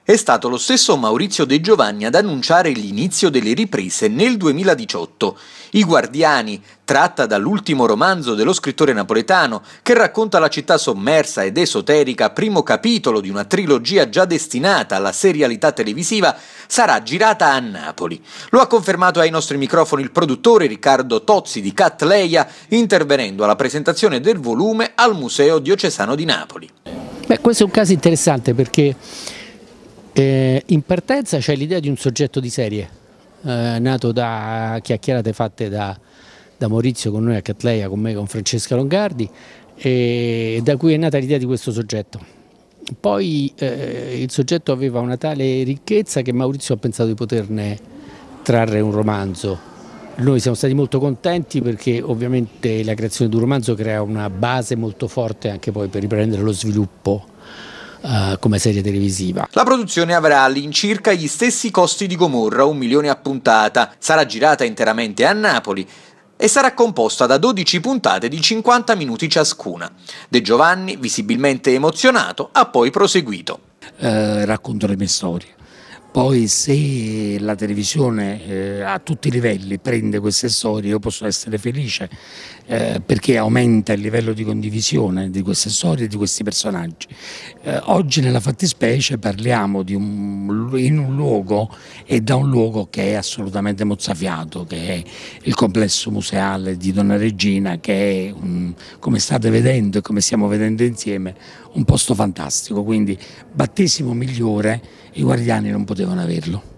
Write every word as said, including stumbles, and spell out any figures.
È stato lo stesso Maurizio De Giovanni ad annunciare l'inizio delle riprese nel duemiladiciotto. I Guardiani, tratta dall'ultimo romanzo dello scrittore napoletano, che racconta la città sommersa ed esoterica, primo capitolo di una trilogia già destinata alla serialità televisiva, sarà girata a Napoli. Lo ha confermato ai nostri microfoni il produttore Riccardo Tozzi di Cattleya, intervenendo alla presentazione del volume al Museo Diocesano di Napoli. Beh, questo è un caso interessante perché Eh, in partenza c'è l'idea di un soggetto di serie, eh, nato da chiacchierate fatte da, da Maurizio con noi a Cattleya, con me, con Francesca Longardi, e da cui è nata l'idea di questo soggetto. Poi eh, il soggetto aveva una tale ricchezza che Maurizio ha pensato di poterne trarre un romanzo. Noi siamo stati molto contenti perché ovviamente la creazione di un romanzo crea una base molto forte anche poi per riprendere lo sviluppo Uh, come serie televisiva. La produzione avrà all'incirca gli stessi costi di Gomorra, un milione a puntata, sarà girata interamente a Napoli e sarà composta da dodici puntate di cinquanta minuti ciascuna. De Giovanni, visibilmente emozionato, ha poi proseguito. Eh, racconto le mie storie. Poi se la televisione eh, a tutti i livelli prende queste storie io posso essere felice eh, perché aumenta il livello di condivisione di queste storie e di questi personaggi. Eh, oggi nella fattispecie parliamo di un, in un luogo e da un luogo che è assolutamente mozzafiato, che è il complesso museale di Donna Regina, che è, un, come state vedendo e come stiamo vedendo insieme, un posto fantastico, quindi battesimo migliore i Guardiani non potevano averlo.